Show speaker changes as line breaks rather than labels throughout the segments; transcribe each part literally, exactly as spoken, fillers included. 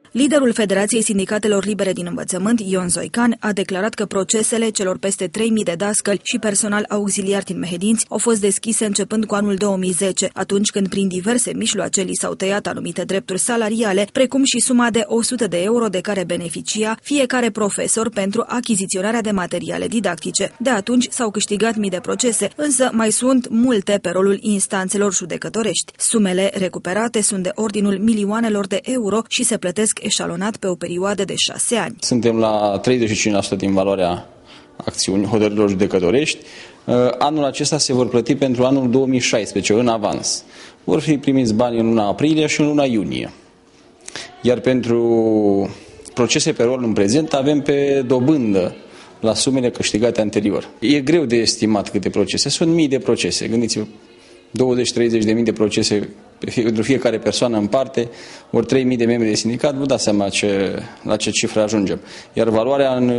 Liderul Federației Sindicatelor Libere din Învățământ, Ion Zoican, a declarat că procesele celor peste trei mii de dascăli și personal auxiliar din Mehedinți au fost deschise începând cu anul două mii zece, atunci când prin diverse mijloace li s-au tăiat anumite drepturi salariale, precum și suma de o sută de euro de care beneficia fiecare profesor pentru achiziționarea de materiale didactice. De atunci s-au câștigat mii de procese, însă mai sunt multe pe rolul instanțelor judecătorești. Sumele recuperate sunt de ordinul milioanelor de euro și se plătesc eșalonat pe o perioadă de șase ani.
Suntem la treizeci și cinci la sută din valoarea acțiunii hotărârilor judecătorești. Anul acesta se vor plăti pentru anul două mii șaisprezece în avans. Vor fi primiți bani în luna aprilie și în luna iunie. Iar pentru procese pe rol în prezent avem pe dobândă la sumele câștigate anterior. E greu de estimat câte procese. Sunt mii de procese. Gândiți-vă, douăzeci treizeci de mii de procese pentru fiecare persoană în parte, ori trei mii de membri de sindicat, vă dați seama ce, la ce cifră ajungem. Iar valoarea în,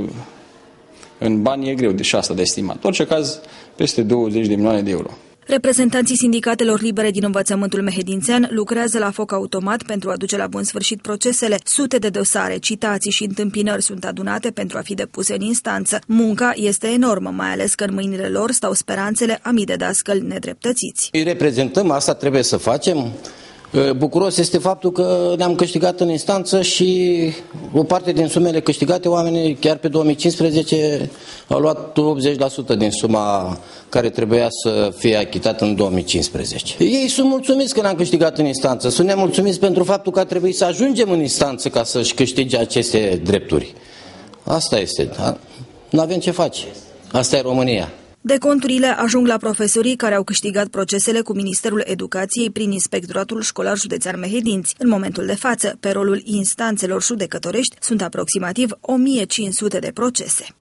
în bani e greu de și asta de estimat. În orice caz, peste douăzeci de milioane de euro.
Reprezentanții Sindicatelor Libere din Învățământul Mehedințean lucrează la foc automat pentru a duce la bun sfârșit procesele. Sute de dosare, citații și întâmpinări sunt adunate pentru a fi depuse în instanță. Munca este enormă, mai ales că în mâinile lor stau speranțele a mii de dascăli nedreptățiți.
Îi reprezentăm, asta trebuie să facem. Bucuros este faptul că ne-am câștigat în instanță și o parte din sumele câștigate, oamenii chiar pe două mii cincisprezece au luat optzeci la sută din suma care trebuia să fie achitată în două mii cincisprezece. Ei sunt mulțumiți că ne-am câștigat în instanță, sunt nemulțumiți pentru faptul că a trebuit să ajungem în instanță ca să-și câștige aceste drepturi. Asta este, da? Nu avem ce face. Asta e România.
Deconturile ajung la profesorii care au câștigat procesele cu Ministerul Educației prin Inspectoratul Școlar Județean Mehedinți. În momentul de față, pe rolul instanțelor judecătorești sunt aproximativ o mie cinci sute de procese.